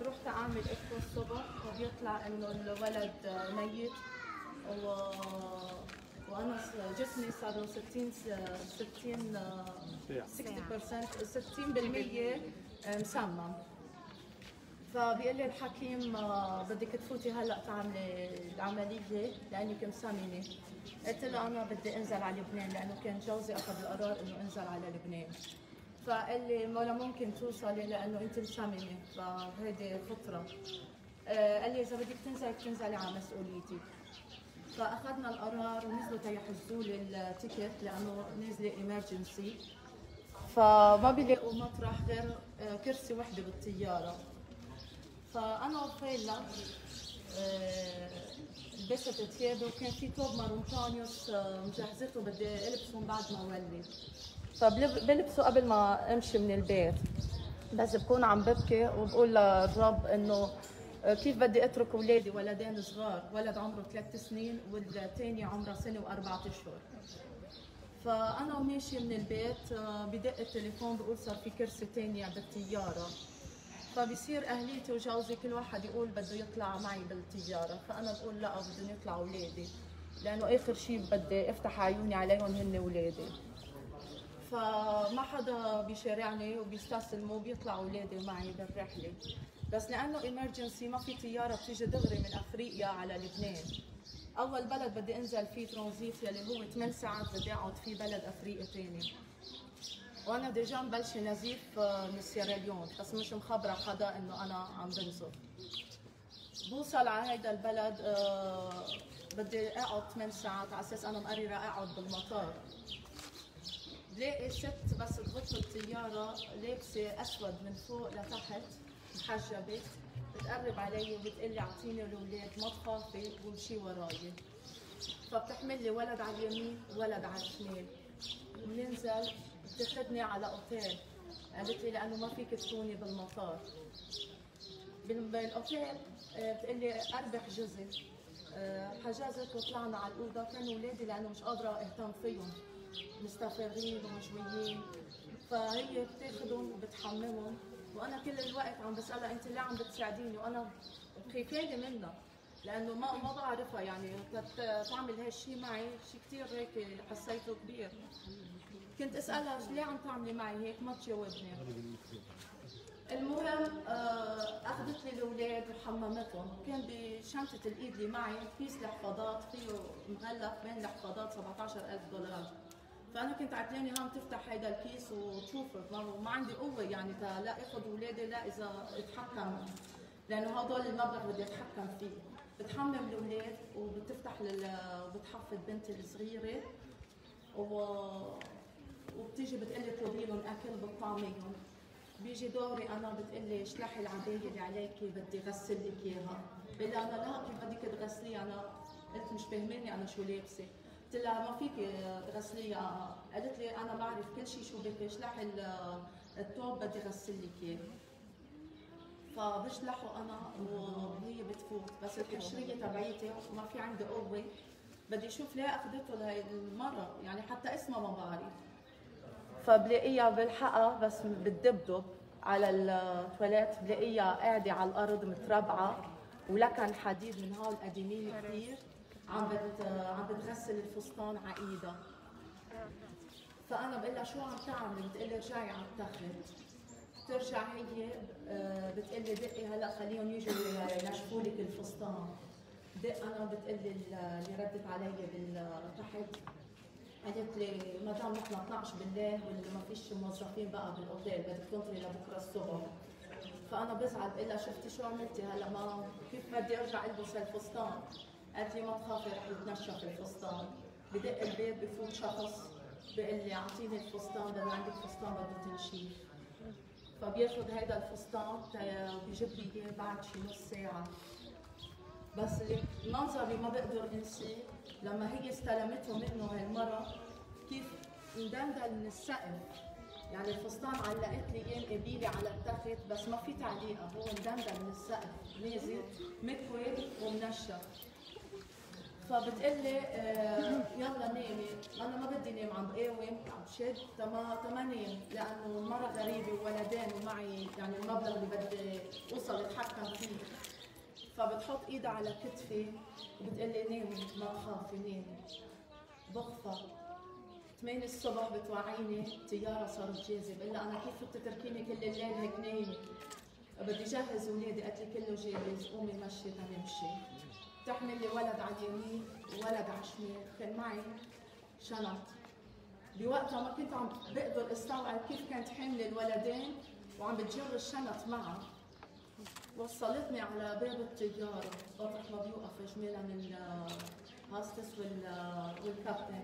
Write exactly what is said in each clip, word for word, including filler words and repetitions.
رحت اعمل اكو الصبح فبيطلع انه الولد ميت و... وانا جسمي صار له ستين ستين ستين بالمية ستين بالمية مسمم. فبيقول لي الحكيم بدك تفوتي هلا تعملي العمليه لانك مسممه. قلت له انا بدي انزل على لبنان لانه كان جوزي اخذ القرار انه انزل على لبنان. فقال لي ولا ممكن توصلي لانه انت مسممه فهيدي فطره. قال لي اذا بدك تنزلي بتنزلي على مسؤوليتي. فاخذنا القرار ونزلوا تيحجزوا لي التيكت لانه نازله ايمرجنسي. فما بيلاقوا مطرح غير كرسي وحده بالطياره. فانا وفيلا لبست ثيابي وكان في توب مارونتانيوس مجهزته بدي البسهم بعد ما ولي. فبلبسه قبل ما امشي من البيت. بس بكون عم ببكي وبقول للرب انه كيف بدي اترك اولادي ولدين صغار، ولد عمره ثلاث سنين والثاني عمره سنه واربعة اشهر. فانا وماشيه من البيت بدق التليفون بقول صار في كرسي ثاني بالطياره. فبصير اهليتي وجوزي كل واحد يقول بده يطلع معي بالطياره، فانا بقول لا بدهم يطلعوا اولادي لانه اخر شيء بدي افتح عيوني عليهم هن اولادي. فما حدا بيشارعني وبيستسلموا بيطلعوا اولادي معي بالرحله. بس لانه ايمرجنسي ما في طياره بتيجي دغري من افريقيا على لبنان. اول بلد بدي انزل فيه ترانزيت يلي هو ثمان ساعات بدي اقعد فيه بلد افريقي ثاني. وانا ديجا مبلشه نزيف من سيراليون بس مش مخبره حدا انه انا عم بنزف. بوصل على هيدا البلد أه بدي اقعد ثمان ساعات على اساس انا مقرره اقعد بالمطار. بلاقي ست بس تغط الطياره لابسه اسود من فوق لتحت محجبه بتقرب علي وبتقلي اعطيني الاولاد ما تخافي وامشي وراي. فبتحمل لي ولد على اليمين وولد على الشمال. بننزل بتاخذني على اوتيل. قالت لي لانه ما فيك تكوني بالمطار. بالاوتيل بتقول لي اربح جزء. حجزت وطلعنا على الاوضه كانوا اولادي لانه مش قادره اهتم فيهم مستفرغين ومجويين. فهي بتاخذهم وبتحممهم وانا كل الوقت عم بسالها انت ليه عم بتساعديني وانا خايفانه منها لانه ما ما بعرفها يعني تعمل هالشيء معي شيء كثير هيك حسيته كبير. كنت اسالها ليه عم تعملي معي هيك ما تجاوبني. المهم اخذت لي الاولاد وحممتهم. كان بشنطه الايد اللي معي كيس لحفاضات فيه مغلف بين الحفاضات سبعطعش ألف دولار. فانا كنت عتلاني هون تفتح هيدا الكيس وتشوف ما عندي قوه يعني لا اخذ اولادي لا اذا اتحكم لانه هدول المبلغ بدي اتحكم فيه. بتحمم الاولاد وبتفتح لل وبتحفظ بنتي الصغيره و... وبتيجي بتقلي اطلبي لهم اكل بتطعميهم. بيجي دوري انا بتقلي اشلحي العبايه اللي عليكي بدي غسل لك اياها. بقول لها انا لا كيف بدك تغسليها انا قلت مش فاهماني انا شو لابسه. قلت لها ما فيك تغسليها. قالت لي انا بعرف كل شيء شو بدك اشلحي الثوب بدي غسل لك اياه. فبشلحه انا وهي بتفوت بس الحشريه تبعيتي ما في عندي قوه بدي اشوف ليه اخذته لهي المره يعني حتى اسمها ما بعرف. فبلاقيها بالحقها بس بتدبدب على التواليت بلاقيها قاعده على الارض متربعه ولكن حديد من هول قديمين كثير عم بت عم بتغسل الفستان على ايدها. فانا بقول لها شو عم تعملي؟ بتقول لي رجعي على التخت. بترجع هي بتقول لي دقي هلا خليهم يجوا ينشفوا لك الفستان. دق انا بتقول لي اللي ردت علي بالتحت قالت لي مدام نحن اثنعش بالليل واللي ما فيش موظفين بقى بالاوتيل بدك تنطري لبكره الصبح. فانا بزعل بقول لها شفتي شو عملتي هلا ما كيف بدي ارجع البس الفستان؟ قالت لي ما تخافي رح يتنشف الفستان. بدق البيت بفوت شخص بقول لي اعطيني الفستان لانه عندك فستان بده تنشيف. فبياخذ هيدا الفستان بيجيب لي اياه بعد شي نص ساعه. بس المنظر اللي ما بقدر انسيه لما هي استلمته منه هالمره كيف مدندل من السقف. يعني الفستان علقت لي اياه مقابيلي على التخت بس ما في تعليقه هو مدندل من السقف نازل مكوي ومنشف. فبتقلي آه يلا نامي. انا ما بدي نام عم بقاوم عم بشد تما تما نام لانه المره غريبه وولدين ومعي يعني المبلغ اللي بدي اوصل اتحكم فيه. فبتحط ايدها على كتفي وبتقلي نامي ما تخافي نامي. بخفى ثمانية الصبح بتوعيني الطياره صارت جاهزه، بقول لها انا كيف بتتركيني كل الليل هيك نايمه؟ بدي جهز اولادي، قالت لي كله جاهز، قومي مشي تنمشي. بتحمل لي ولد على اليمين وولد على الشمال، كان معي شنط. بوقتها ما كنت عم بقدر استوعب كيف كانت حامله الولدين وعم بتجر الشنط معها. وصلتني على باب الطياره، قطر ما بيوقف جميله من الهاستس والكابتن.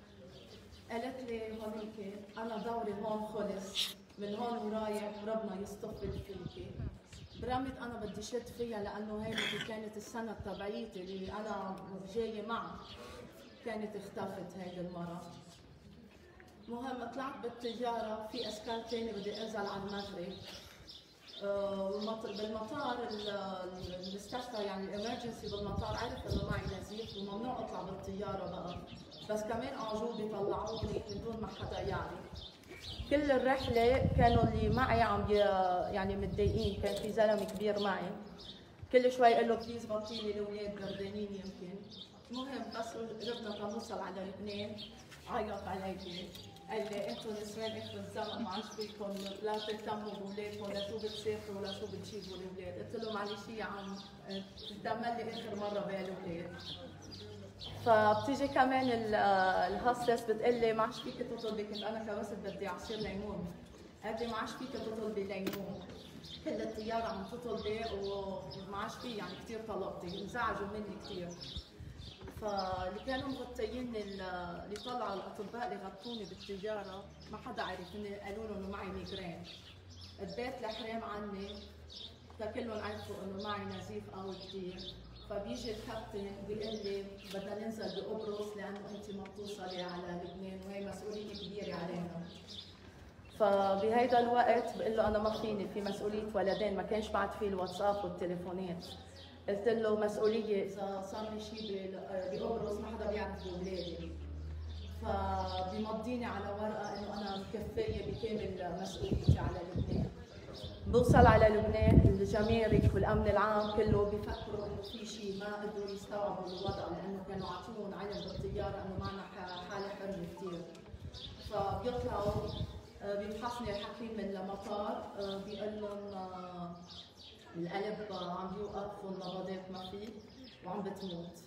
قالت لي هونيك انا دوري هون خلص، من هون ورايح ربنا يصطفل فيكي. برمت انا بدي شد فيها لانه هي كانت السنه تبعيتي اللي انا جايه معها كانت اختفت هيدي المره. المهم طلعت بالطياره، في اسكال ثاني بدي انزل على المغرب. أه بالمطار المستشفى يعني الامرجنسي بالمطار عرف انه معي نزيف وممنوع اطلع بالطياره بقى، بس كمان اعجوبي طلعوني من دون ما حدا يعرف. كل الرحله كانوا اللي معي عم يعني متضايقين، كان في زلمه كبير معي كل شوي يقول له بليز بطلي لي الاولاد بردانين يمكن. المهم بس ربنا تنوصل على لبنان عيط علي، قال لي انتم نسوان اخر الزمن ما عادش فيكم لا تهتموا باولادكم، لا شو بتسافروا ولا شو بتجيبوا الاولاد. قلت له معلش يا عم تهتم لي اخر مره بالاولاد. فبتيجي كمان الهاستس بتقول لي ما عادش فيك تطلبي، كنت انا كبست بدي عصير ليمون، قالت لي ما عادش فيك تطلبي ليمون، كل الطياره عم تطلبي وما عادش في يعني كثير طلبتي، انزعجوا مني كثير. فاللي كانوا مغطيين اللي طلعوا الاطباء اللي غطوني بالطياره ما حدا عرف، هن قالوا لهم انه معي ميجرين. البيت الحرام عني فكلهم عرفوا انه معي نزيف قوي كثير. فبيجي الكابتن بيقول لي بدنا ننزل بقبرص لانه انت ما بتوصلي على لبنان وهي مسؤوليه كبيره علينا. فبهيدا الوقت بقول له انا ما فيني، في مسؤوليه ولدين، ما كانش بعد في الواتساب والتليفونات. قلت له مسؤوليه اذا صار لي شيء بقبرص ما حدا بيعرف باولادي. فبيمضيني على ورقه انه انا مكفيه بكامل مسؤوليتي على لبنان. بوصل على لبنان الجمارك والامن العام كله بفكروا انه في شيء، ما قدروا يستوعبوا الوضع لانه كانوا عاطينهم علم بالطياره انه معنا حاله حرجه كثير. فبيطلعوا بيفحصني الحكيم من المطار، بيقول لهم القلب عم بيوقف والنبضات ما في وعم بتموت.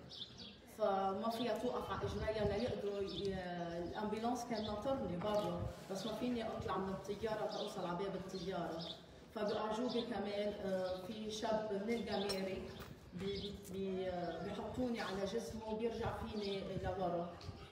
فما فيها توقف على اجريها ليقدروا الامبولانس كان ناطرني برا، بس ما فيني اطلع من الطياره توصل على باب الطياره. فبأعجوبة كمان في شاب من الجمارك بيحطوني على جسمه وبيرجع فيني لورا.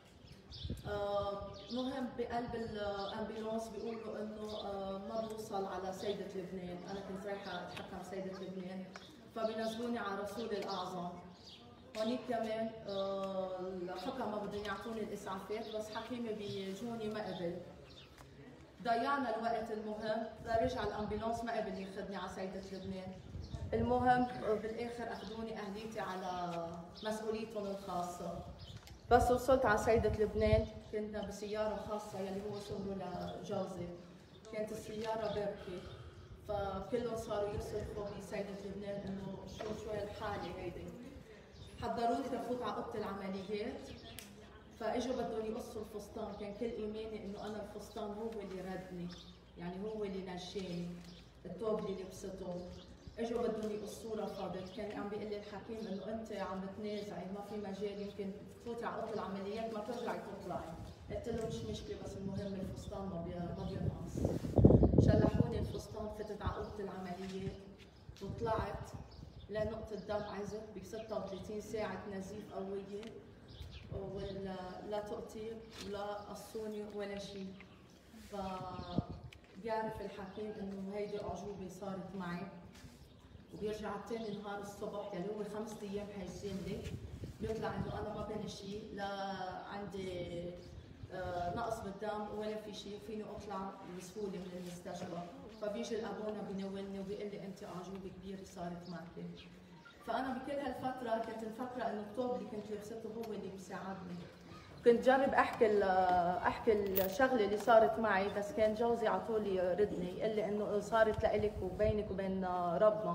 مهم بقلب الامبولانس بيقولوا انه ما بوصل على سيدة لبنان، انا كنت رايحه اتحكم سيدة لبنان، فبينزلوني على رسول الاعظم. هونيك كمان الحكمة بدهم يعطوني الاسعافات بس حكيمي بيجوني ما قبل. ضيعنا الوقت. المهم رجع الامبولانس ما قبل ياخذني على سيدة لبنان. المهم بالاخر اخذوني اهليتي على مسؤوليتهم الخاصه. بس وصلت على سيدة لبنان كنا بسيارة خاصة يلي هو شغله لجوزي، كانت السيارة بركي، فكلهم صاروا يصرخوا بسيدة لبنان انه شو شو الحالة هيدي. حضروني لفوت على اوضة العمليات، فاجوا بدهم يقصوا الفستان، كان كل ايماني انه انا الفستان هو اللي ردني، يعني هو اللي نجاني، الثوب اللي لبسته. اجوا بدهم يقصوا رفضت، كان عم بيقول لي الحكيم انه انت عم بتنازعي ما في مجال، يمكن تفوتي على اوضه العمليات ما ترجعي تطلعي. قلت له مش مشكله بس المهم الفستان ما ما بينقص. شلحوني الفستان، فتت على اوضه العمليات وطلعت لنقطه دم عزت ب ستة وثلاثين ساعه نزيف قويه، ولا لا تقطير ولا قصوني ولا شيء. ف بيعرف الحكيم انه هيدي اعجوبه صارت معي، وبيرجع ثاني نهار الصبح يلي هو خمس ايام حيجين لي بيطلع انه انا ما بين شيء، لا عندي آه نقص بالدم ولا في شيء، فيني اطلع بسهوله من المستشفى. فبيجي الابونا بينولني وبيقول لي انت اعجوبه كبيره صارت معك. فانا بكل هالفتره كنت مفكره انه الثوب اللي كنت لبسته هو اللي مساعدني. كنت جرب احكي احكي الشغله اللي صارت معي، بس كان جوزي على طول يردني يقول لي انه صارت لإلك وبينك وبين ربنا،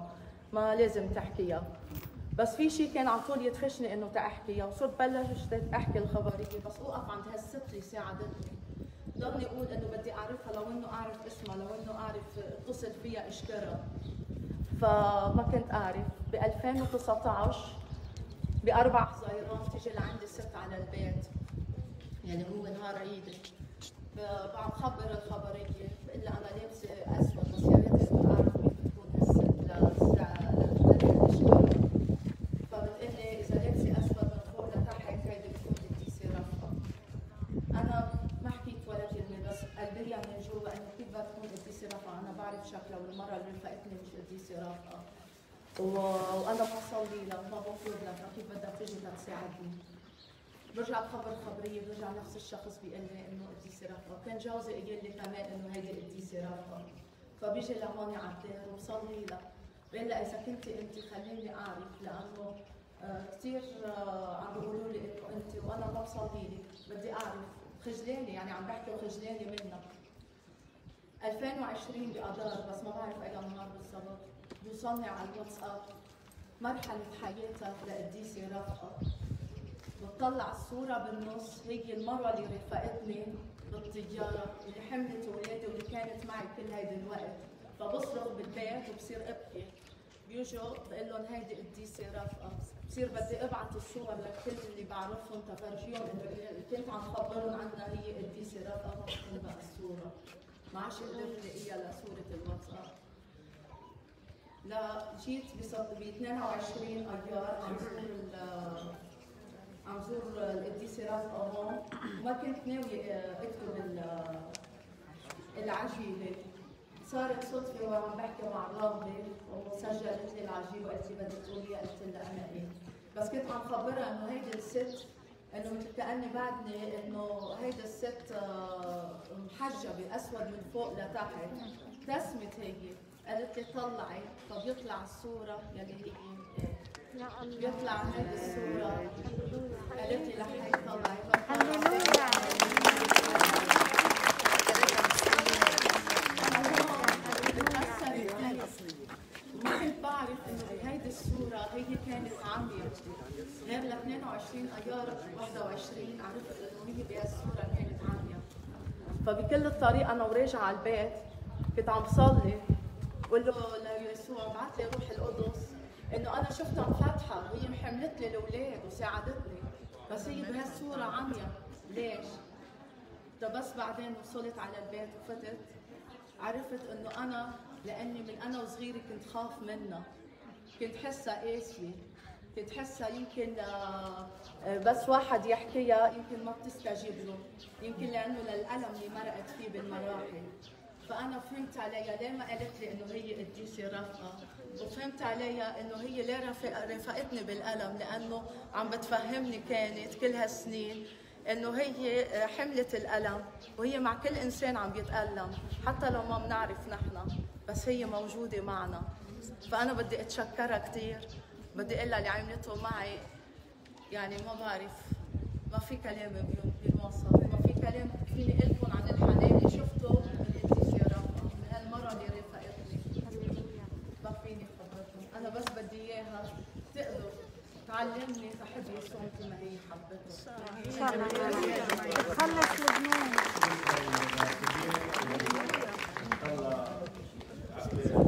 ما لازم تحكيها. بس في شيء كان على طول يدفشني انه تاحكيها، وصرت بلشت احكي الخبريه، بس اوقف عند هالست اللي ساعدتني. ضلني اقول انه بدي اعرفها، لو انه اعرف اسمها، لو انه اعرف اتصل فيها اشكرها. فما كنت اعرف. ب ألفين وتسعة عشر باربع حزيران تيجي لعندي الست على البيت، يعني هو نهار عيد. بعد خبر الخبريه بقول لها انا لابسه اسود، بس يا ريت انه اعرف مين بتكون هالست للتاريخ اشكرها. فبتقول لي اذا لابسه اسود من فوق لتحت هيدي بتكون القديسه رفقه. انا ما حكيت ولا كلمه، بس قلبي من جوا انه كيف بدها تكون القديسه رفقه، انا بعرف شكلها والمره اللي رفقتني مش القديسه رفقه. وانا ما بصلي لها وما بطلب لها، فكيف بدها تيجي لتساعدني؟ برجع بخبر خبريه، برجع نفس الشخص بيقول لي انه قديسه رفقه، كان جوزي قايل لي كمان انه هيدي قديسه رفقه. فبيجي لهون على الدار وبصلي لها، بقول لها اذا كنت انت خليني اعرف، لانه آه كثير آه عم بيقولوا لي انه انت وانا ما بصلي لك، بدي اعرف، خجلانه يعني عم بحكي وخجلانه منها. ألفين وعشرين باذار، بس ما بعرف اي نهار بالضبط، بيوصلني على الواتساب مرحله حياتها لقديسه رفقه. بتطلع الصورة بالنص، هي المرة اللي رفقتني بالطيارة، اللي حملت اولادي واللي كانت معي كل هيدا الوقت. فبصرخ بالبيت وبصير ابكي، بيجوا بقول لهم هيدي قديسة رفقة. بصير بدي ابعث الصور لكل اللي بعرفهم تفرجيهم انه كنت عم خبرهم عنها هي قديسة رفقة، ما بتكون بقى الصورة. ما عادش قدرت الاقيها لصورة الواتساب. لا جيت ب اثنين وعشرين ايار عم زور عم زور القديسة رفقة هون، وما كنت ناوية اكتب العجيبة. صارت صدفة وعم بحكي مع الراغبة وسجلت لي العجيبة وقالت لي بدك تقوليها، قلت لها انا ايه. بس كنت عم خبرها انه هيدي الست، انه كأني بعدني انه هيدي الست محجبة اسود من فوق لتحت. ابتسمت هي، قالت لي طلعي، فبيطلع الصورة يلي هي بيطلع هيدي الصورة. قالت لي لحي طلعي، هللويا. ما كنت بعرف انه بهيدي الصورة هي كانت عامية، غير ل اثنين وعشرين ايار واحد وعشرين عرفت انه هي بهالصورة كانت عامية. فبكل الطريق انا وراجعة على البيت كنت عم بصلي، بقول له ليسوع ابعث لي روح القدس انه انا شفتها مفتحه وهي محملت لي الاولاد وساعدتني، بس هي بهالصوره عمياء، ليش؟ ده بس بعدين وصلت على البيت وفتت عرفت انه انا لاني من انا وصغيره كنت خاف منها، كنت حسها قاسيه، كنت حسها يمكن بس واحد يحكيها يمكن ما بتستجيب له، يمكن لانه للالم اللي مرقت فيه بالمراحل. فأنا فهمت عليها ليه ما قالت لي إنه هي قديسة رفقة، وفهمت عليها إنه هي ليه رفقتني بالألم، لأنه عم بتفهمني كانت كل هالسنين إنه هي حملت الألم، وهي مع كل إنسان عم بيتألم حتى لو ما بنعرف نحن، بس هي موجودة معنا. فأنا بدي أتشكرها كثير، بدي أقول لها اللي عملته معي يعني ما بعرف، ما في كلام بينوصف، ما في كلام فيني أقول لكم عن الحنان اللي شفته المرة اللي رفقتني. ما فيني خبرتهم، أنا بس بدي إياها تقدر تعلمني أحب يسوع مثل ما هي حبته. إن شاء الله تخلص الذنوب.